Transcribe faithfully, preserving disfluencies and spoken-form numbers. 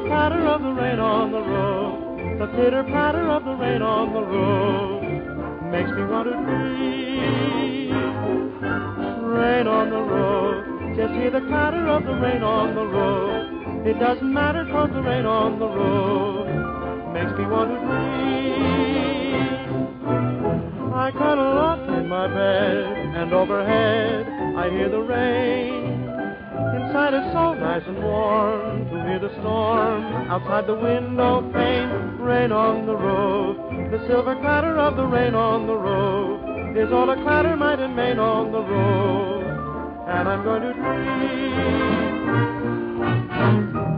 patter of the rain on the roof. The pitter-patter of the rain on the roof makes me want to breathe. Rain on the roof, just hear the clatter of the rain on the roof. It doesn't matter 'cause the rain on the roof makes me want to breathe. I cuddle up in my bed, and overhead I hear the rain. Inside it's so nice and warm to hear the storm outside the window pane. Rain on the roof, the silver clatter of the rain on the roof is all a clatter might and main on the roof, and I'm going to dream.